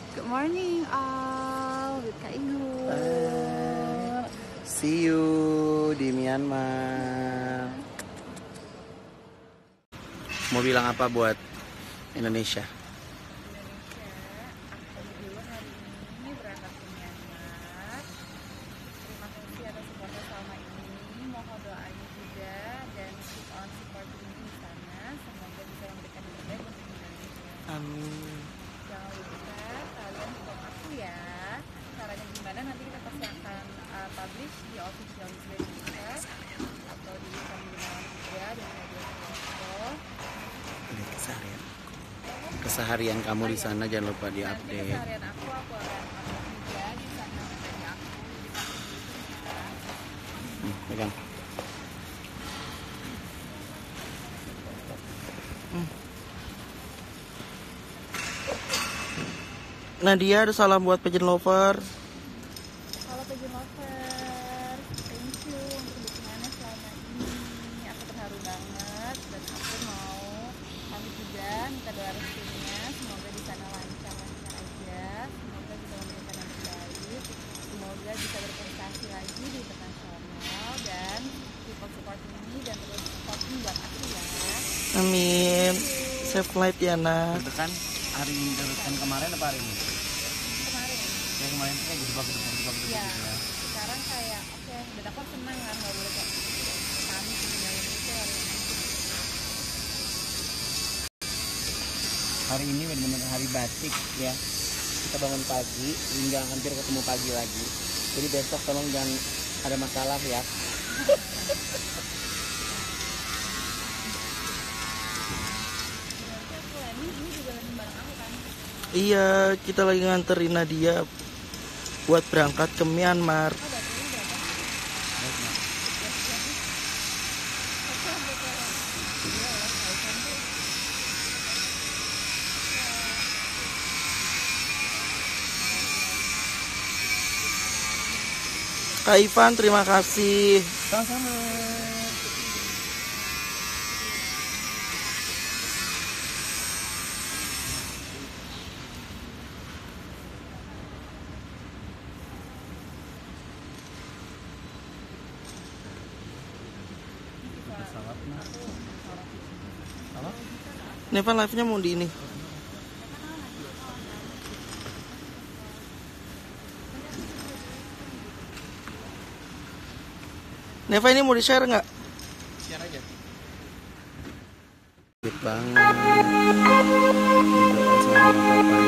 Good morning all, with Kak Inul. See you di Myanmar. Mau bilang apa buat Indonesia? Aku dulu hari ini berangkat ke Myanmar. Terima kasih atas supportnya selama ini. Mohon doanya juga dan keep on supporting me di sana. Semoga bisa memberikan yang terbaik untuk Indonesia. Amin. Jangan lupa kalian support aku ya. Caranya gimana nanti kita pasti akan publish di official Indonesia atau di Gunawan juga dan media sosial. Keseharian kamu di sana jangan lupa Nanti diupdate. keseharian aku akan upload juga di sana dari aku di Pegang. Nadia, ada salam buat Pageant Lover. Halo Pageant Lover, thank you untuk dukungannya selama ini. Aku terharu banget dan aku mau pamit juga minta doa restunya. Semoga di sana lancar-lancar aja. Semoga bisa memberikan yang terbaik. Semoga bisa berprestasi lagi di internasional dan support ini dan terus supporting buat aku ya. Amin. Safe flight ya, nak. Itu kan hari ini kan kemarin apa hari ini? Kemarin. Yang kemarin tuh kayak jebak gitu Iya, ya. sekarang kayak oke, dan aku senang kan nggak boleh kayak kami tinggalin itu hari ini. Hari ini benar-benar hari batik ya. Kita bangun pagi hingga hampir ketemu pagi lagi. Jadi besok tolong jangan ada masalah ya. Ini juga lagi bareng aku kan. Iya, kita lagi nganterin Nadia buat berangkat ke Myanmar. Kak Ivan, terima kasih. Sama-sama. Neva live-nya mau di ini. Neva ini mau di-share nggak? Share aja. Banget. Berdoa sama papa